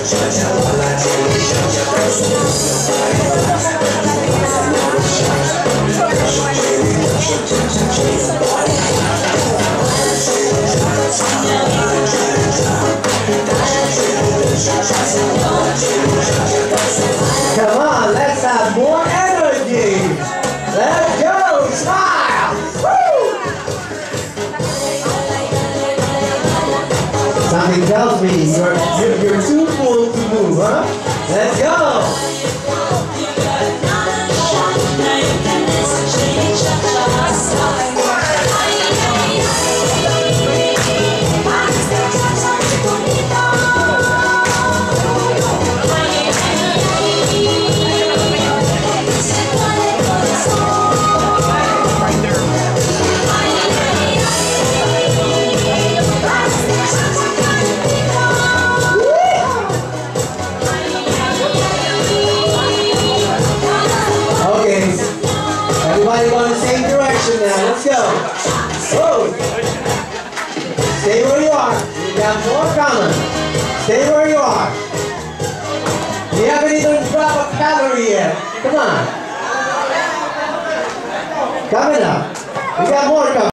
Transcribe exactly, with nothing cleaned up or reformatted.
Come on, let's have more energy. Let's go, smile. Woo! Something tells me you're, you're, you're too full to move, huh? Let's go. Everybody going the same direction now. Let's go. Whoa. Stay where you are. You got more coming. Stay where you are. You haven't even dropped a calorie yet. Come on. Coming up. We got more coming.